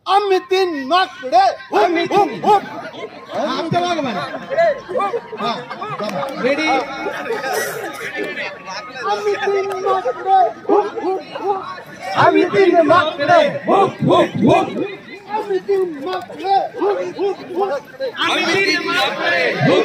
आम्ही तीन माकडे आम्ही तीन. आमच्या मागे म्हणा. रेडी. आम्ही तीन माकडे आम्ही तीन माकडे. आम्ही तीन माकडे आम्ही तीन माकडे.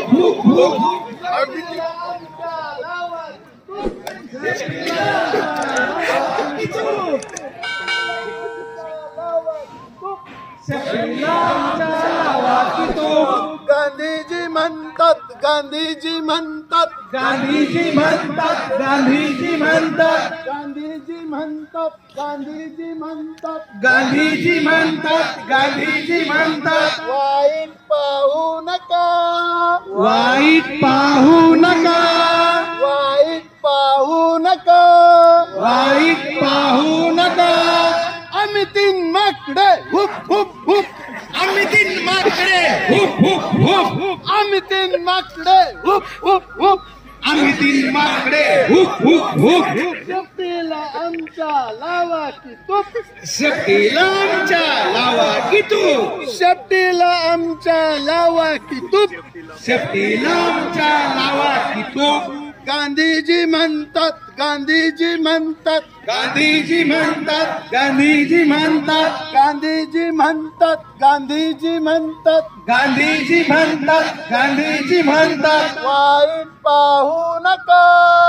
गांधीजी म्हणतात गांधीजी म्हणतात गांधीजी म्हणतात. गांधीजी म्हणतात. गांधीजी म्हणतात गांधीजी म्हणतात गांधीजी म्हणतात. गांधीजी म्हणतात. वाईट पाहू नका वाईट पाहू नका. वाईट पाहू नका वाईट पाहू नका. आम्ही तीन माकडे हुप हुप हुप आम्ही तीन माकडे. हुप हुप हुप. आम्ही तीन माकडे हुप हुप हुप आम्ही तीन माकडे. हुप हुप हुप. शेपटीला आमच्या लावा की तूप शेपटीला आमच्या लावा की तू. शेपटीला आमच्या लावा की तूप शेपटीला आमच्या लावा की तू. गांधीजी म्हणतात गांधीजी म्हणतात गांधीजी म्हणतात. गांधीजी म्हणतात. गांधीजी म्हणतात गांधीजी म्हणतात गांधीजी म्हणतात. गांधीजी म्हणतात. वाईट पाहू नका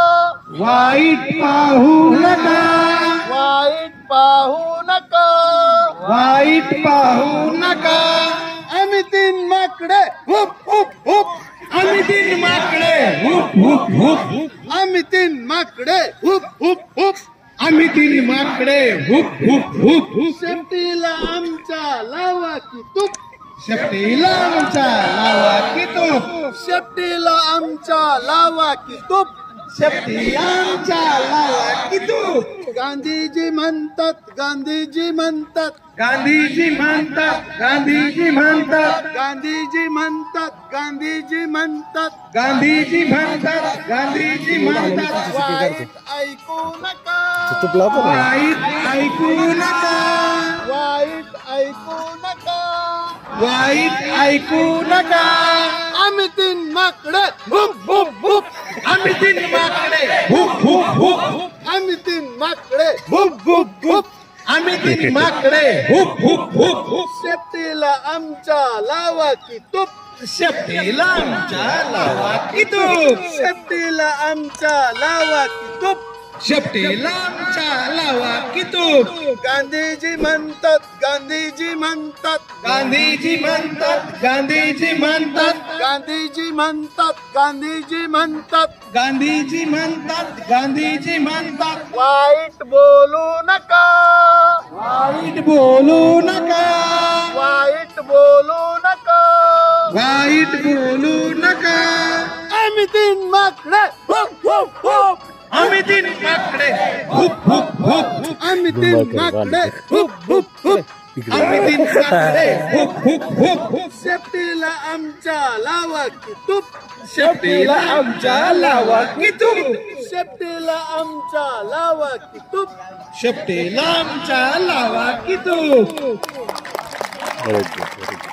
वाईट पाहू नका. वाईट पाहू नका वाईट पाहू नका. आम्ही तीन माकडे हुप हुप हुप आम्ही तीन माकडे. हुप हुप हुप. आम्ही तीन माकडे हुप हुप हुप आम्ही तीन माकडे. हुप हुप हुप. शेपटीला आमच्या लावा की तूप शेपटीला आमच्या लावा की तू. शेपटीला आमच्या लावा की तूप शेपटीला आमच्या लावा की तू. गांधीजी म्हणतात गांधीजी म्हणतात गांधीजी म्हणतात. गांधीजी म्हणतात. गांधीजी म्हणतात गांधीजी म्हणतात गांधीजी म्हणतात. गांधीजी म्हणतात. वाईट ऐकू नका वाईट ऐकू नका. वाईट ऐकू नका वाईट ऐकू नका. आम्ही तीन माकडे हुप हुप हुप आम्ही तीन माकडे. हुप हुप हुप. आम्ही तीन माकडे हुप हुप हुप आम्ही तीन माकडे. हुप हुप हुप. शेपटीला आमच्या लावा की तूप शेपटीला आमच्या लावा की तू. शेपटीला आमच्या लावा की तूप शेपटीला आमच्या लावा की तू. गांधीजी म्हणतात गांधीजी म्हणतात गांधीजी म्हणतात. गांधीजी म्हणतात. गांधीजी म्हणतात गांधीजी म्हणतात गांधीजी म्हणतात. गांधीजी म्हणतात. वाईट बोलू नका वाईट बोलू नका. वाईट बोलू नका वाईट बोलू नका. आम्ही तीन माकडे हुप हुप हुप आम्ही तीन माकडे. हुप हुप हुप. आम्ही तीन माकडे हुप हुप हुप आम्ही तीन माकडे. हुप हुप हुप. शेपटीला आमच्या लावा की तूप शेपटीला आमच्या लावा की तू. शेपटीला आमच्या लावा की तूप शेपटीला आमच्या लावा की तू.